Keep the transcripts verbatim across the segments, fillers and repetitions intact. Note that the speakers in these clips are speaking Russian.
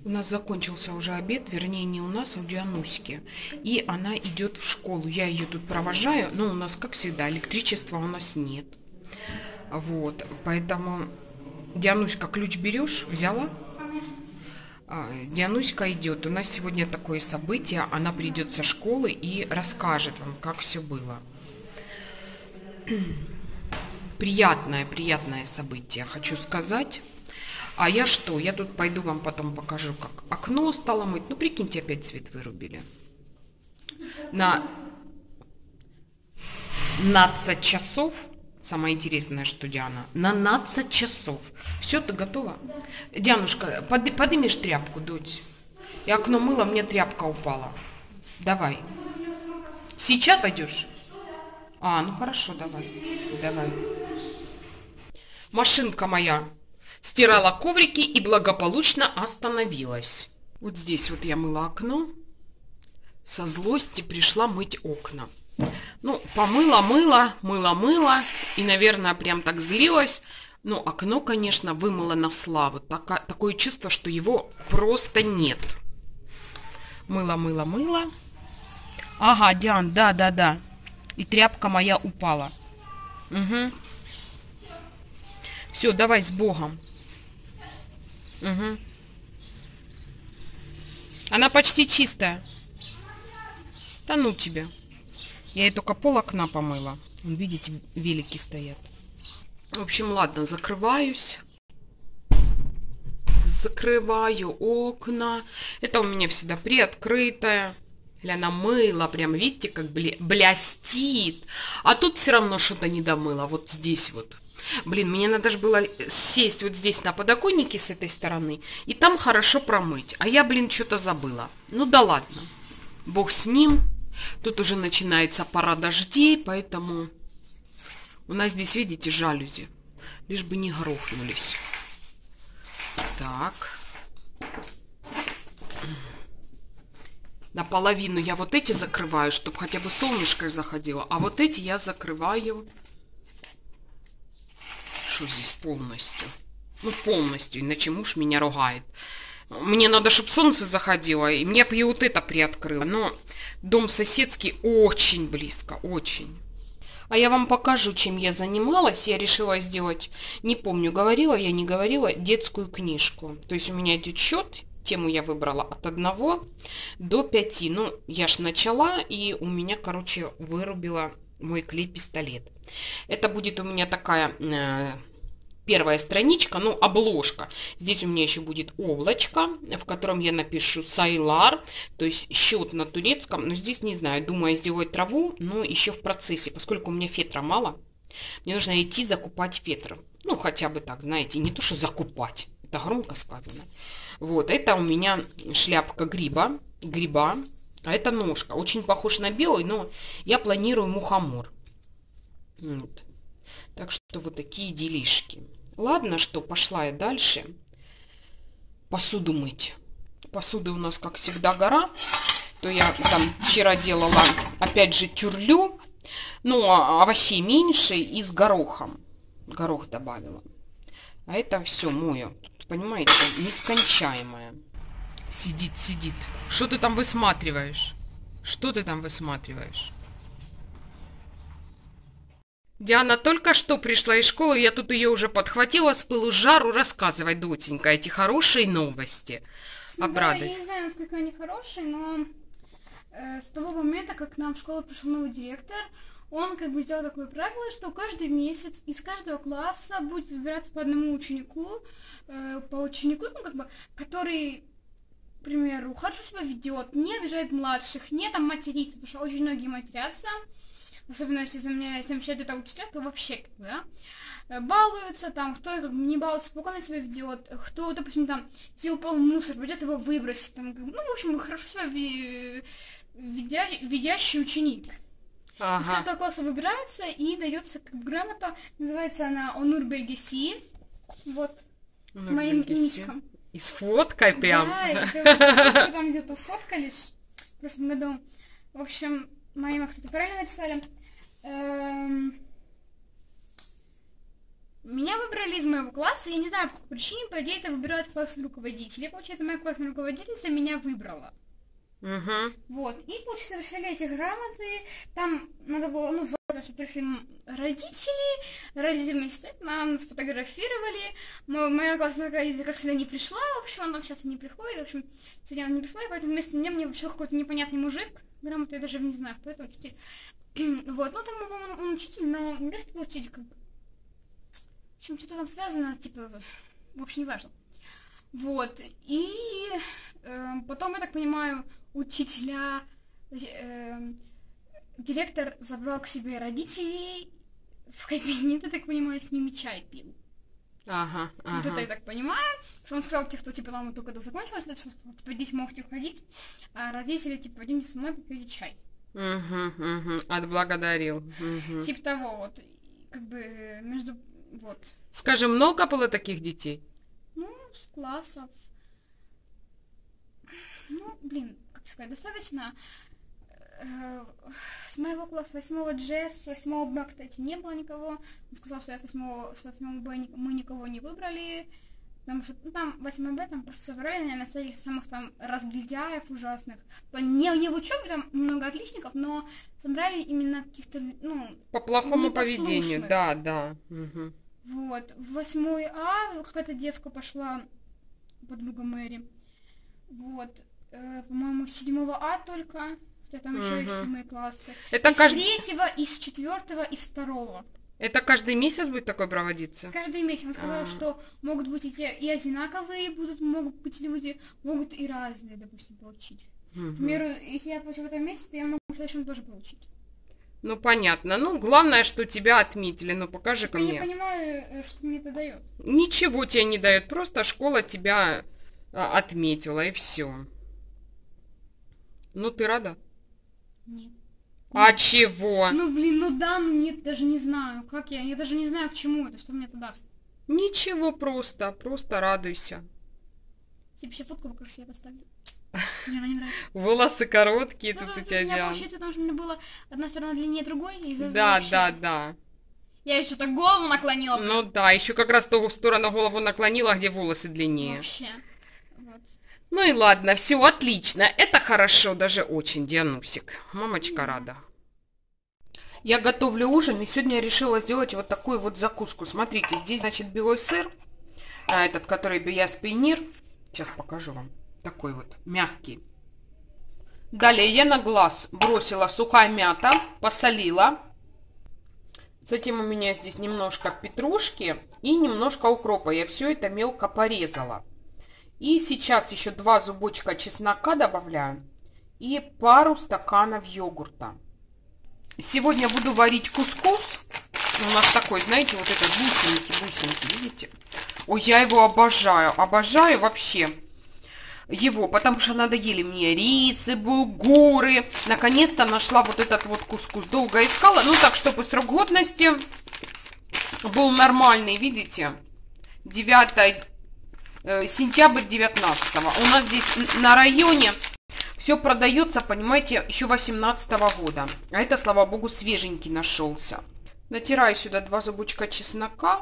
У нас закончился уже обед, вернее не у нас, а у Диануськи. И она идет в школу. Я ее тут провожаю, но у нас, как всегда, электричества у нас нет. Вот, поэтому, Диануська, ключ берешь? Взяла? А, Диануська идет. У нас сегодня такое событие. Она придет со школы и расскажет вам, как все было. Приятное, приятное событие, хочу сказать. А я что? Я тут пойду вам потом покажу, как окно стало мыть. Ну, прикиньте, опять свет вырубили. На пятнадцать часов. Самое интересное, что Диана. На пятнадцать часов. Все, ты готова? Да. Дианушка, под, поднимешь тряпку, дочь. Я окно мыла, мне тряпка упала. Давай. Сейчас пойдешь? А, ну хорошо, давай. Давай. Машинка моя стирала коврики и благополучно остановилась. Вот здесь вот я мыла окно. Со злости пришла мыть окна. Ну, помыла, мыла, мыла, мыла. И, наверное, прям так злилась. Но окно, конечно, вымыла на славу. Така, такое чувство, что его просто нет. Мыла, мыла, мыла. Ага, Диан, да, да, да. И тряпка моя упала. Угу. Все, давай с Богом. Угу. Она почти чистая. Да ну тебе. Я ей только пол окна помыла. Вон, видите, велики стоят. В общем, ладно, закрываюсь. Закрываю окна. Это у меня всегда приоткрытое. Или она мыла, прям видите, как бля... блястит. А тут все равно что-то не домыла. Вот здесь вот. Блин, мне надо же было сесть вот здесь на подоконнике с этой стороны и там хорошо промыть. А я, блин, что-то забыла. Ну да ладно. Бог с ним. Тут уже начинается пора дождей, поэтому у нас здесь, видите, жалюзи. Лишь бы не грохнулись. Так. Наполовину я вот эти закрываю, чтобы хотя бы солнышко заходило. А вот эти я закрываю... Что здесь полностью? Ну, полностью, иначе муж меня ругает. Мне надо, чтобы солнце заходило, и мне бы и вот это приоткрыло. Но дом соседский очень близко, очень. А я вам покажу, чем я занималась. Я решила сделать, не помню, говорила я, не говорила, детскую книжку. То есть у меня идет счет, тему я выбрала от одного до пяти. Ну, я ж начала, и у меня, короче, вырубила мой клей-пистолет. Это будет у меня такая э, первая страничка, ну, обложка. Здесь у меня еще будет облачко, в котором я напишу Сайлар, то есть счет на турецком. Но здесь, не знаю, думаю сделать траву, но еще в процессе, поскольку у меня фетра мало. Мне нужно идти закупать фетр. Ну, хотя бы так, знаете, не то, что закупать. Это громко сказано. Вот, это у меня шляпка гриба, гриба. А это ножка. Очень похож на белый, но я планирую мухомор. Вот. Так что вот такие делишки. Ладно, что пошла я дальше. Посуду мыть. Посуды у нас, как всегда, гора. То я там вчера делала, опять же, тюрлю. Ну, а овощей меньше и с горохом. Горох добавила. А это все мою. Тут, понимаете, нескончаемое. Сидит, сидит. Что ты там высматриваешь? Что ты там высматриваешь? Диана только что пришла из школы, я тут ее уже подхватила с пылу жару. Рассказывай, доченька, эти хорошие новости. Обрадуй. Да, я не знаю, насколько они хорошие, но э, с того момента, как к нам в школу пришел новый директор, он как бы сделал такое правило, что каждый месяц из каждого класса будет выбираться по одному ученику, э, по ученику, ну, как бы, который, к примеру, хорошо себя ведет, не обижает младших, не там матерится, потому что очень многие матерятся, особенно если за меня замечают это учителя, то вообще, как бы, да, балуются, там, кто как бы, не балуется, спокойно себя ведет, кто, допустим, там, если упал мусор, пойдет его выбросить, там, как бы, ну, в общем, хорошо себя ведя, ведящий ученик. Ага. Из каждого класса выбирается и дается как бы грамота, называется она Онур Бельгеси, вот, Онур с моим имечком. И с фоткой прям. Да, и там где-то фоткались в прошлом году. В общем, мои, кстати, правильно написали. Эм... меня выбрали из моего класса, я не знаю, по какой причине, по идее, это выбирают классные руководители. Получается, моя классная руководительница меня выбрала. Угу. Вот, и, получается, вручали эти грамоты, там надо было, ну, желательно, чтобы пришли родители, родители вместе, нас сфотографировали, моя классная руководительница, как всегда, не пришла, в общем, она сейчас и не приходит, в общем, сегодня она не пришла, и поэтому вместо меня мне вручил какой-то непонятный мужик, грамоту, я даже не знаю, кто это, учитель. Вот, ну, там, по-моему, он учитель, но не кажется, учитель, как... В общем, что-то там связано, типа, в общем, не важно. Вот, и э, потом, я так понимаю, учителя, э, директор забрал к себе родителей в кабинет, я так понимаю, с ними чай пил. Ага, ага. Вот это я так понимаю, что он сказал, те, кто, типа, там вот только когда закончилось, что, типа, дети могут уходить, а родители, типа, пойдемте со мной попить чай. Угу, угу, отблагодарил. Угу. Типа того, вот, как бы, между, вот. Скажи, много было таких детей? Ну, с классов. Ну, блин, как сказать, достаточно. Э, с моего класса восьмого Джесс, с восьмого Б, кстати, не было никого. Он сказал, что я восьмого, с восьмого Б мы никого не выбрали. Потому что, ну, там, восьмой Б, там просто собрали, наверное, всяких самых там разгильдяев ужасных. Не, не в учебе, там много отличников, но собрали именно каких-то, ну... По плохому поведению, да, да. Угу. Вот, в восьмой А какая-то девка пошла, подруга Мэри. Вот, э, по-моему, с седьмого А только, хотя там еще угу. есть седьмые классы. Это из каждый... третьего, из четвертого, из второго. Это каждый месяц будет такое проводиться? Каждый месяц. Он сказал, А-а-а. что могут быть эти и одинаковые, будут, могут быть люди, могут и разные, допустим, получить. Угу. К примеру, если я получу в этом месяце, то я могу в следующем тоже получить. Ну, понятно. Ну, главное, что тебя отметили. Ну, покажи-ка мне. Я не понимаю, что мне это дает. Ничего тебе не дает. Просто школа тебя а, отметила, и все. Ну, ты рада? Нет. А нет. Чего? Ну, блин, ну да, ну нет, даже не знаю. Как я? Я даже не знаю, к чему это, что мне это даст. Ничего, просто. Просто радуйся. Тебе еще фотку покажу, я поставлю. Мне она не нравится. Волосы короткие, ну, тут у у тебя меня дело. получается, потому что у меня была одна сторона длиннее другой. И да, вообще... да, да. Я что-то голову наклонила. Ну да, еще как раз ту сторону голову наклонила, где волосы длиннее. Вообще. Вот. Ну и ладно, все отлично. Это хорошо, даже очень, Дианусик. Мамочка mm-hmm. рада. Я готовлю ужин, и сегодня я решила сделать вот такую вот закуску. Смотрите, здесь, значит, белый сыр, а этот, который Биас Пионер. Сейчас покажу вам. Такой вот мягкий. Далее я на глаз бросила сухая мята, посолила. Затем у меня здесь немножко петрушки и немножко укропа. Я все это мелко порезала. И сейчас еще два зубочка чеснока добавляю и пару стаканов йогурта. Сегодня буду варить кускус. У нас такой, знаете, вот этот бусинки, бусинки, видите? Ой, я его обожаю, обожаю вообще его, потому что надоели мне рисы, булгуры. Наконец-то нашла вот этот вот кускус. Долго искала, ну так, чтобы срок годности был нормальный, видите? девятое сентября девятнадцатого. У нас здесь на районе все продается, понимаете, еще восемнадцатого года. А это, слава богу, свеженький нашелся. Натираю сюда два зубочка чеснока.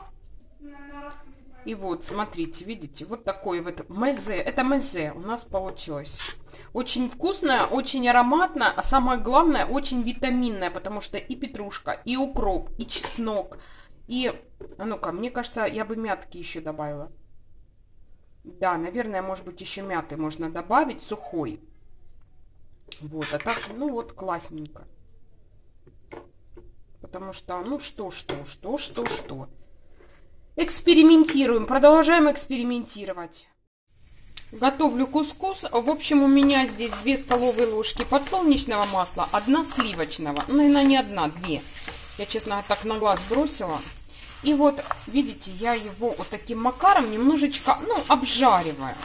И вот, смотрите, видите, вот такое вот мезе. Это мезе у нас получилось. Очень вкусное, очень ароматное, а самое главное, очень витаминное, потому что и петрушка, и укроп, и чеснок, и... А ну-ка, мне кажется, я бы мятки еще добавила. Да, наверное, может быть, еще мяты можно добавить, сухой. Вот, а так, ну вот, классненько. Потому что, ну что, что, что, что, что. Экспериментируем, продолжаем экспериментировать. Готовлю кускус. В общем, у меня здесь две столовые ложки подсолнечного масла, одна сливочного. Ну, наверное, не одна, две. Я, честно, так на глаз бросила. И вот, видите, я его вот таким макаром немножечко, ну, обжариваю.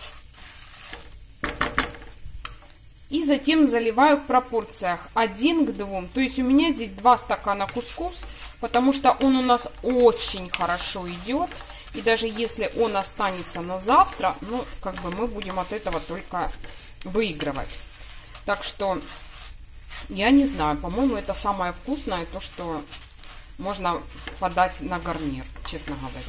И затем заливаю в пропорциях один к двум. То есть у меня здесь два стакана кускус, потому что он у нас очень хорошо идет. И даже если он останется на завтра, ну, как бы мы будем от этого только выигрывать. Так что, я не знаю, по-моему, это самое вкусное, то, что можно подать на гарнир, честно говоря.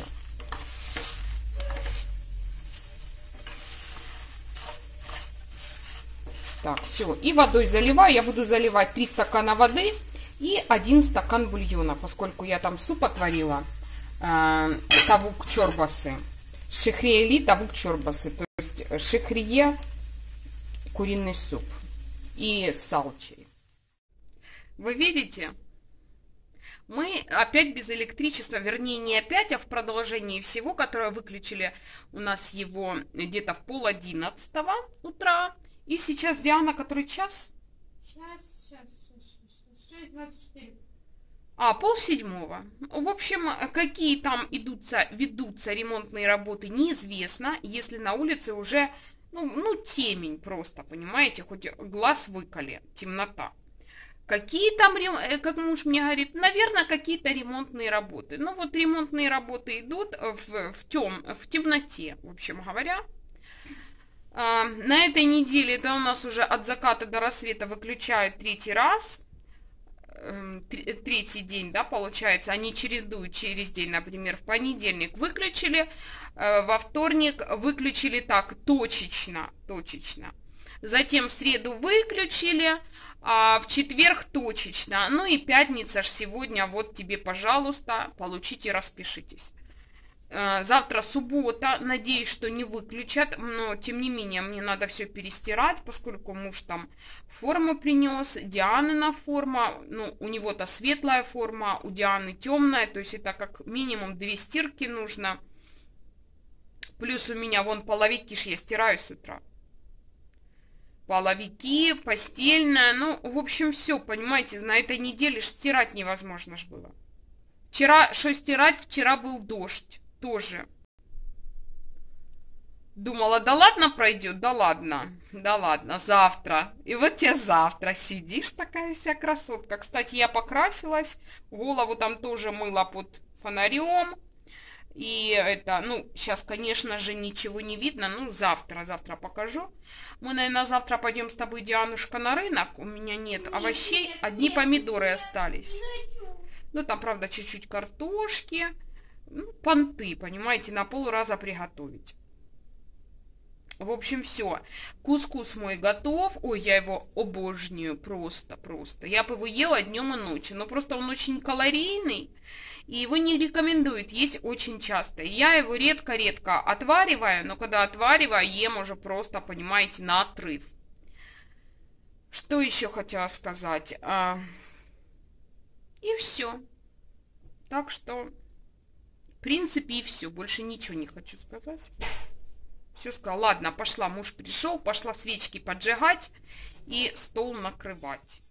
Так, все. И водой заливаю. Я буду заливать три стакана воды и один стакан бульона, поскольку я там суп отварила. Э, тавук чорбасы. Шихриели тавук чорбасы. То есть шихрие куриный суп. И салчи. Вы видите? Мы опять без электричества, вернее не опять, а в продолжении всего, которое выключили у нас его где-то в пол одиннадцатого утра. И сейчас, Диана, который час? Сейчас, сейчас, шесть двадцать четыре. А, пол седьмого. В общем, какие там идутся, ведутся ремонтные работы, неизвестно, если на улице уже, ну, ну темень просто, понимаете, хоть глаз выколи, темнота. Какие там, как муж мне говорит, наверное, какие-то ремонтные работы. Ну, вот ремонтные работы идут в, в, тем, в темноте, в общем говоря. На этой неделе это у нас уже от заката до рассвета выключают третий раз. Третий день, да, получается. Они чередуют через день, например, в понедельник выключили, во вторник выключили так, точечно, точечно. Затем в среду выключили, а в четверг точечно. Ну и пятница ж сегодня, вот тебе, пожалуйста, получите, распишитесь. Завтра суббота, надеюсь, что не выключат, но тем не менее мне надо все перестирать, поскольку муж там форму принес, Дианина форма, ну у него-то светлая форма, у Дианы темная, то есть это как минимум две стирки нужно. Плюс у меня вон половики ж я стираю с утра. Половики, постельная, ну в общем все, понимаете, на этой неделе ж стирать невозможно ж было. Вчера, что стирать, вчера был дождь. Тоже. Думала, да ладно пройдет, да ладно, да ладно, завтра. И вот тебе завтра сидишь такая вся красотка. Кстати, я покрасилась, голову там тоже мыла под фонарем. И это, ну, сейчас, конечно же, ничего не видно, ну, завтра, завтра покажу. Мы, наверное, завтра пойдем с тобой, Дианушка, на рынок. У меня нет, нет овощей, нет, одни нет, помидоры нет, остались. Ну, там, правда, чуть-чуть картошки. Ну, понты, понимаете, на полраза приготовить. В общем, все. Кускус мой готов. Ой, я его обожнюю просто, просто. Я бы его ела днем и ночью. Но просто он очень калорийный. И его не рекомендуют есть очень часто. Я его редко-редко отвариваю. Но когда отвариваю, ем уже просто, понимаете, на отрыв. Что еще хотела сказать? А... И все. Так что... В принципе, и все. Больше ничего не хочу сказать. Все сказала. Ладно, пошла. Муж пришел. Пошла свечки поджигать и стол накрывать.